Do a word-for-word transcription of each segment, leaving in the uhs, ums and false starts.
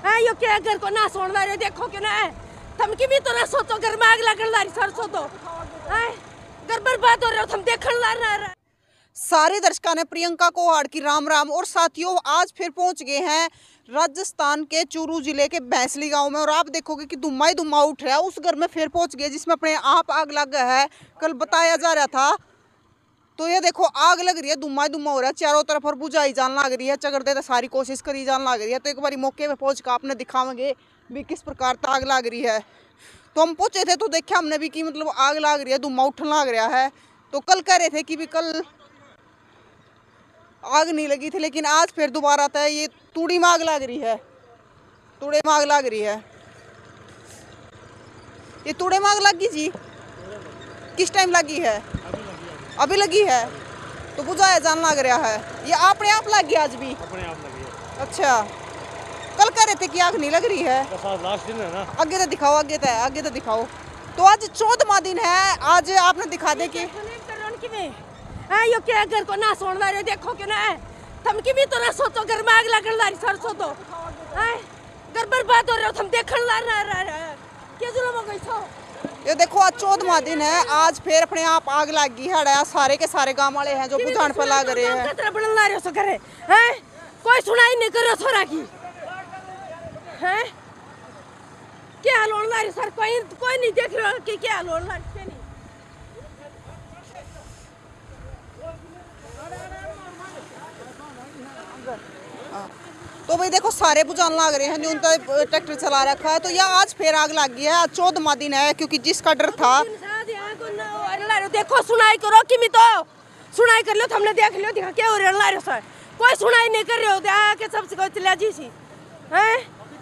है यो क्या घर को ना सोन रहे देखो कि ना तुम की भी तो ना सोचो घर में आग लगन लारी सरसों तो है घर बर्बाद हो रहे हो तुम देखन ला रहा। सारे दर्शकों ने प्रियंका कोहाड़ की राम राम। और साथियों आज फिर पहुंच गए हैं राजस्थान के चूरू जिले के भैंसली गांव में और आप देखोगे कि धुआं ही धुआं उठ रहा है। उस घर में फिर पहुंच गए जिसमें अपने आप आग लग गया है। कल बताया जा रहा था तो ये देखो आग लग रही है, धुआं धुआं हो रहा है चारों तरफ और बुझाई जान लग रही है। चगड़ दे सारी कोशिश करी जान लग रही है। तो एक बार मौके पे पहुंच कर आपने दिखावेंगे भी किस प्रकार आग लग रही है। तो हम पहुंचे थे तो देखा हमने भी कि मतलब आग लग रही है, धुआं उठने लग रहा है। तो कल कह रहे थे कि भी कल आग नहीं लगी थी, लेकिन आज फिर दोबारा आता है। ये तूड़ी में आग लग रही है, तूड़े में आग लग रही है। ये तूड़े में आग लगी जी, किस टाइम लगी है? अभी लगी है तो बुझाया जान लग रहा है। ये अपने आप लगी आज भी? अपने आप लगी है। अच्छा, कल कह रहे थे कि आग नहीं लग रही है। लास्ट दिन है ना। आगे तो दिखाओ, आगे तो आगे तो दिखाओ। तो आज चौदहवां दिन है, आज आपने दिखा दे कि है यो क्या घर को ना सोन रहे देखो कि ना तुम की भी तो ना सोचो घर में आग लगन लारी सरसों तो है घर बर्बाद हो रहे हो तुम देखन ला रहा क्या जुल्म हो गई छो। ये देखो आज चौदहवां दिन है, आज फिर अपने आप आग लग गई है। सारे के सारे गांव वाले हैं जो बुझाने पर लग रहे हैं। कतरा बनन ला रहे हो करे हैं, कोई सुनाई नहीं कर रहा छोरा की हैं, क्या हाल होने ला रही सर? कोई कोई नहीं देख रहा कि क्या हाल होने ला रही। तो भाई देखो सारे बुझान लग रहे हैं जो उनका ट्रैक्टर चला रखा है। तो यह आज फिर आग लग गई है। आज चौदहवां दिन है क्योंकि जिसका डर था। देखो सुनाई करो कि मैं तो सुनाई कर लो, हमने देख लियो दिखा क्या हो रहा है सर, कोई सुनाई नहीं कर रहे हो आके सबसे कोई चला जी सी हैं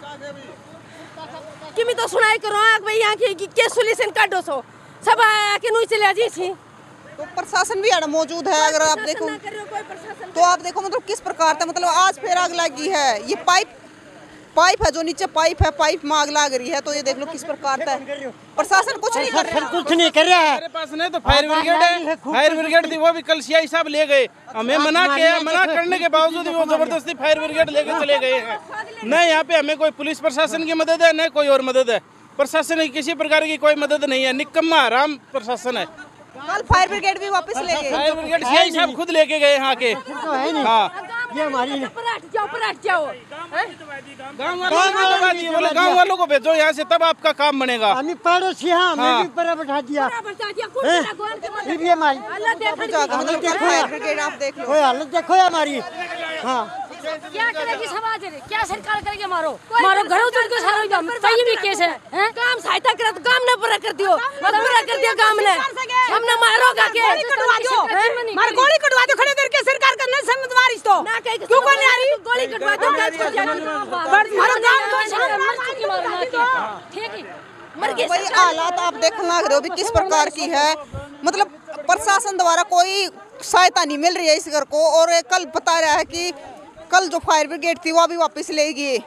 कि मैं तो सुनाई करो भाई यहाँ की क्या सोल्यूशन काटो सो सब आके नहीं चला जी सी। तो प्रशासन भी यहाँ मौजूद है। अगर आप देखो तो आप देखो मतलब किस प्रकार था, मतलब आज फिर आग लगी है। ये पाइप पाइप है जो नीचे पाइप है, पाइप में आग लग रही है। तो ये देख लो किस प्रकार का प्रशासन कुछ नहीं कर रहा, कुछ नहीं कर रहा है। मेरे पास नहीं तो फायर ब्रिगेड है, फायर ब्रिगेड थी वो भी कल सीआई साहब ले गए। हमें मना किया, मना करने के बावजूद वो जबरदस्ती फायर ब्रिगेड लेके चले गए हैं। न यहाँ पे हमें कोई पुलिस प्रशासन की मदद है न कोई और मदद है। प्रशासन की किसी प्रकार की कोई मदद नहीं है, निकम्मा हराम प्रशासन है। कल फायर ब्रिगेड भी वापस ले गए। फायर ब्रिगेड सीआई साहब खुद लेके गए यहाँ के। हाँ ये हमारी जाओ पराठ जाओ गाँव वालों बोले गाँव वालों को भेजो यहाँ से तब आपका काम बनेगा। हम पड़ोसी हैं, हमें भी पर बैठा दिया। ये भी हमारी फायर ब्रिगेड आप देख लो, कोई हालत देखो हमारी। हाँ क्या करेगी समाज रे, क्या सरकार करेगी? मारो मारो घर उजड़ के सारा काम सही भी केस है हैं? काम सहायता कर तो काम ना पूरा कर दियो, मत पूरा कर दिया काम ने हमने मारोगा के कटवा दियो, मार गोली कटवा दो खड़े करके सरकार का नहीं समझवारिस तो ना कहीं क्यों को नहीं आ रही गोली कटवा दो मारो गांव तो सारा मर चुकी मारो ना के ठीक है मर गए। भाई हालात आप देखने लग रहे हो भी किस प्रकार की है। मतलब प्रशासन द्वारा कोई सहायता नहीं मिल रही है इस घर को। और कल बता रहा है कि कल जो फायर ब्रिगेड थी वो भी वापस ले गई।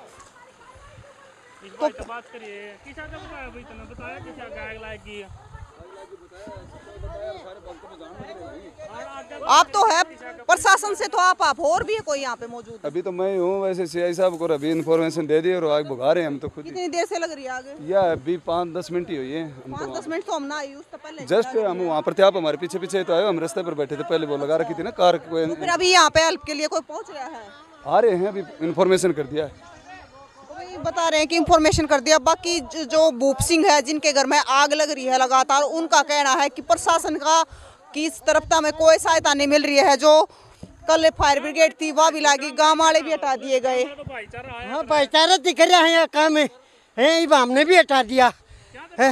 तो बात करिए किसा का बताया भाई, तने बताया किसा आग लगी है। आप तो है प्रशासन से, तो आप आप और भी है कोई यहाँ पे मौजूद? अभी तो मैं हूँ, वैसे सीआई साहब को अभी इन्फॉर्मेशन दे दी और आग भगा रहे हैं हम तो खुद। कितनी देर से लग रही है आग? या अभी पाँच दस मिनट ही हुई है। हम पाँच तो दस मिनट तो हम ना आई उससे पहले जस्ट हम वहाँ पर थे, आप हमारे पीछे पीछे तो आए, हम रास्ते पर बैठे थे। पहले वो लगा रखी थी ना कार। तो फिर अभी यहाँ पे हेल्प के लिए कोई पहुँच रहा है? आ रहे हैं, अभी इन्फॉर्मेशन कर दिया है। बता रहे हैं कि इंफॉर्मेशन कर दिया। बाकी जो भूप सिंह है जिनके घर में आग लग रही है लगातार, उनका कहना है कि प्रशासन का की इस तरफ में कोई सहायता नहीं मिल रही है। जो कल फायर ब्रिगेड थी वह भी लगी, गांव वाले भी हटा दिए गए। हाँ भाईचारा दिख रहा है, यहाँ काम है, हमने भी हटा दिया है।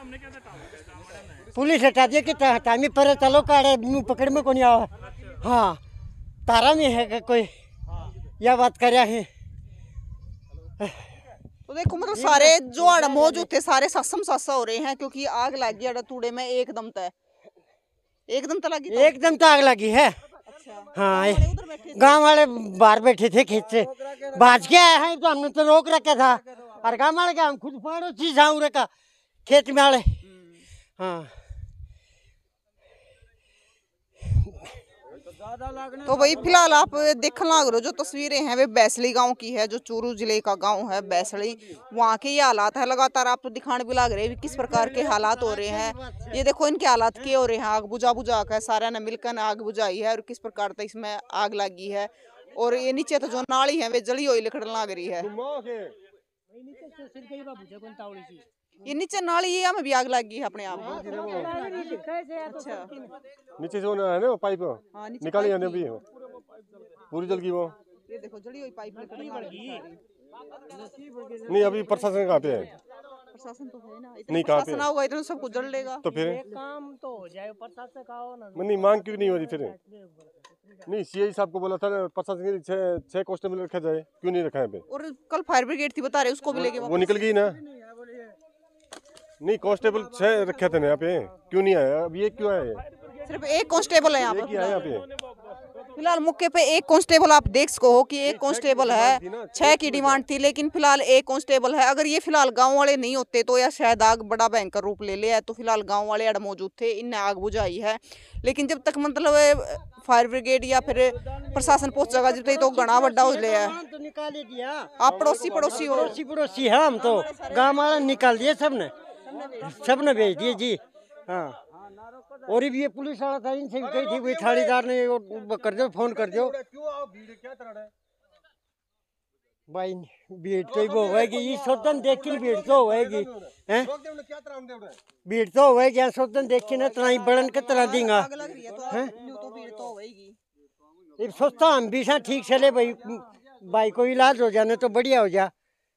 पुलिस हटा दिया कि टाइम पर चलो काड़े मुँह पकड़ में को नहीं आवा। हाँ तारा में है कोई यह बात कर रहा है। तो देखो मतलब सारे जो आड़ मौजूद थे सारे ससम सासा हो रहे हैं क्योंकि आग लगी है तूड़े में एकदम तक एकदम तक लगी एकदम तो आग लगी है। अच्छा। हाँ गांव वाले बाहर बैठे थे खेत से, भाज के आए हैं तो हमने तो रोक रखा था। और गांव वाले का हम खुद पड़ोसी झाऊ रखा खेत में वाले। हाँ तो भाई फिलहाल आप देखने लग रहे हो जो तस्वीरें हैं वे बैसली गांव की है, जो चूरू जिले का गांव है बैसली। वहाँ के ये हालात है, लगातार आप तो दिखाने भी लग रहे हैं किस प्रकार के हालात हो रहे हैं। ये देखो इनके हालात के हो रहे हैं, आग बुझा बुझा कर सारा ने मिलकर आग बुझाई है और किस प्रकार से इसमें आग लगी है। और ये नीचे तो जो नाली है वे जली हुई लिखड़न लग रही है। ये नीचे नाली है, हमें भी आग लगी है अपने आप। अच्छा नीचे जो है ना पाइप निकाली जाने भी पूरी जल गई वो। ये देखो जली हुई पाइप नहीं अभी प्रशासन कहाँ पे है? प्रशासन तो है ना, नहीं कहाँ पे होगा इतना सब कुछ जल लेगा तो फिर काम तो हो जाए, प्रशासन का हो ना। नहीं मांग क्यों नहीं हो रही फिर? नहीं सीआई साहब को बोला था ना प्रशासन के छह छह कांस्टेबल रखा जाए, क्यों नहीं रखा है पे? और कल फायर ब्रिगेड थी बता रहे उसको भी लेके वो निकल गई ना। नहीं कांस्टेबल छह रखे थे ना यहाँ पे, क्यों नहीं आया? अब ये क्यों आया? सिर्फ एक कांस्टेबल है यहाँ एक ही आया यहाँ पे। फिलहाल मौके पे एक कांस्टेबल आप देख सको हो कि एक कांस्टेबल है, छह की डिमांड थी लेकिन फिलहाल एक कांस्टेबल है। अगर ये फिलहाल गांव वाले नहीं होते तो या शायद आग बड़ा भयंकर रूप ले लिया है। तो फिलहाल गांव वाले अड़ मौजूद थे, इनने आग बुझाई है। लेकिन जब तक मतलब फायर ब्रिगेड या फिर प्रशासन पहुंचेगा जब तक तो घना बड़ा हो लिया है। तो निकाल ही दिया। आप पड़ोसी पड़ोसी हो? पड़ोसी पड़ोसी है हम तो, गाँव वाला निकाल दिए सबने, सबने भेज दिए जी। हाँ और भी ये पुलिस वाला था, इनसे भी कही थी कोई थानेदार ने कर दो फोन कर दो भाई। भीड़ तो वो होगी, ये सोचन देख के भीड़ तो होगी, हैं भीड़ तो होगी, सोचन देख के ना तना बड़न के तरह देंगा। ये सोचता हम भी ठीक चले भाई, भाई को इलाज हो जाने तो बढ़िया हो जा।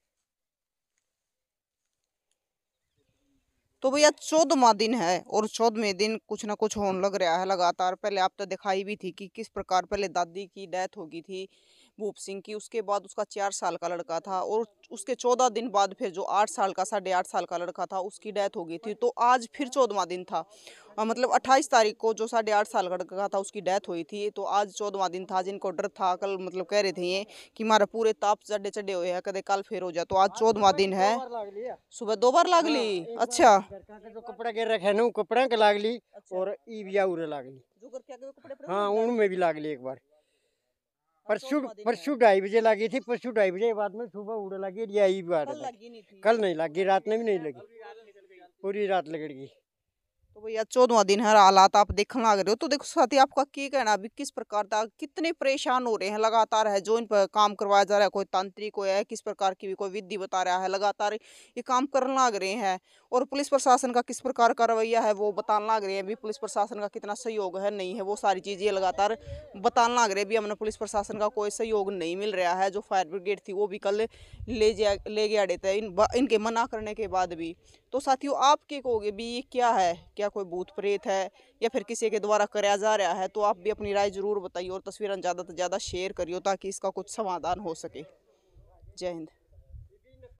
तो भैया चौदहवां दिन है और चौदहवें दिन कुछ ना कुछ होने लग रहा है लगातार। पहले आप तो दिखाई भी थी कि किस प्रकार पहले दादी की डेथ हो गई थी भूप सिंह की, उसके बाद उसका चार साल का लड़का था और उसके चौदह दिन बाद फिर जो आठ साल का साढ़े आठ साल का लड़का था उसकी डेथ हो गई थी। तो आज फिर चौदहवां दिन था, मतलब अट्ठाईस तारीख को जो साढ़े आठ साल का लड़का था उसकी डेथ हुई थी। तो आज चौदहवां दिन था, जिनको डर था कल मतलब कह रहे थे ये कि हमारा पूरे ताप चढ़े चढ़े हुए हैं कदे कल फिर हो जाए। तो आज चौदहवां दिन है, सुबह दो बार लाग ली। अच्छा जो कपड़ा गिर रखे ना कपड़ा के लाग ली और ई भी उरे लाग ली। हाँ उनमें भी लाग ली एक बार। परसों परसों ढाई बजे लगी थी, परसों ढाई बजे बाद में सुबह उड़ लगी, यही बात कल नहीं लगी, रात में भी नहीं लगी, पूरी रात लगेगी। तो भैया चौदहवां दिन है, हालात आप देखने लग रहे हो। तो देखो साथी आपका क्या कहना अभी किस प्रकार था, कितने परेशान हो रहे हैं लगातार है जो इन पर काम करवाया जा रहा है, कोई तांत्रिक हो है किस प्रकार की भी कोई विधि बता रहा है, लगातार ये काम करने लग रहे हैं। और पुलिस प्रशासन का किस प्रकार का रवैया है वो बताने लग रहे हैं, भी पुलिस प्रशासन का कितना सहयोग है नहीं है वो सारी चीज़ें लगातार बताने लग रहे हैं। भी हमने पुलिस प्रशासन का कोई सहयोग नहीं मिल रहा है। जो फायर ब्रिगेड थी वो भी कल ले जा ले गया थे इन, इनके मना करने के बाद भी। तो साथियों आप क्या कहोगे भी ये क्या है, क्या कोई भूत प्रेत है या फिर किसी के द्वारा कराया जा रहा है? तो आप भी अपनी राय जरूर बताइए और तस्वीरें ज़्यादा से ज़्यादा शेयर करिए ताकि इसका कुछ समाधान हो सके। जय हिंद।